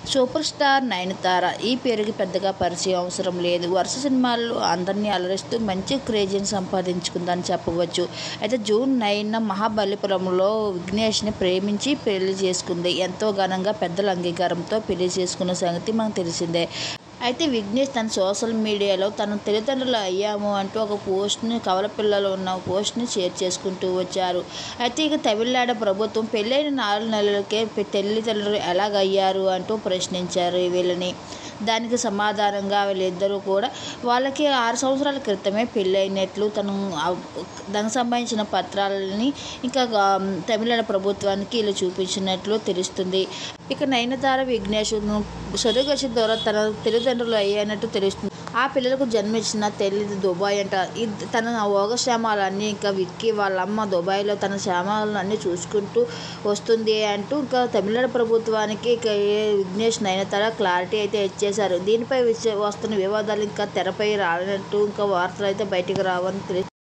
Super star Nayanthara ఈ పేరుకి పెద్దగా పరిచయం అవసరం లేదు. వరుస సినిమాల్లో అందరినీ అలరిస్తూ మంచి క్రేజ్ని సంపాదించుకుందని చెప్పవచ్చు. అయితే జూన్ 9న మహాబలిపురంలో విఘ్నేష్ని ప్రేమించి పెళ్లి చేసుకుంది. ఎంతో ఘనంగా పెద్దల అంగీకారంతో పెళ్లి చేసుకున్న సంగతి మనకు తెలిసిందే. అయితే విఘ్నేష్ తన సోషల్ మీడియాలో తన తల్లిదండ్రులు అయ్యాము అంటూ ఒక పోస్ట్ని, కవల పిల్లలు ఉన్న పోస్ట్ని షేర్ చేసుకుంటూ వచ్చారు. అయితే ఇక తమిళనాడు ప్రభుత్వం పెళ్ళైన 4 నెలలకే తల్లిదండ్రులు ఎలాగయ్యారు అంటూ ప్రశ్నించారు వీళ్ళని. దానికి సమాధానంగా వీళ్ళిద్దరూ కూడా వాళ్ళకి 6 సంవత్సరాల క్రితమే పెళ్ళైనట్లు దానికి సంబంధించిన పత్రాలని ఇంకా తమిళనాడు ప్రభుత్వానికి ఇలా చూపించినట్లు తెలుస్తుంది. ఇక నయనతార విఘ్నేష్ సొరగసి ద్వారా తన తల్లిదండ్రులు అయ్యానట్టు తెలుస్తుంది. ఆ పిల్లలకు జన్మించిన తల్లి దుబాయ్ అంట. తన యోగక్షేమాలన్నీ ఇంకా విక్కీ వాళ్ళమ్మ దుబాయ్లో తన క్షేమాలన్నీ చూసుకుంటూ వస్తుంది అంటూ ఇంకా తమిళనాడు ప్రభుత్వానికి ఇక విఘ్నేష్ నయనతార క్లారిటీ అయితే ఇచ్చేశారు. దీనిపై వస్తున్న వివాదాలు ఇంకా తెరపై రానట్టు ఇంకా వార్తలు అయితే బయటికి రావని తెలుస్తుంది.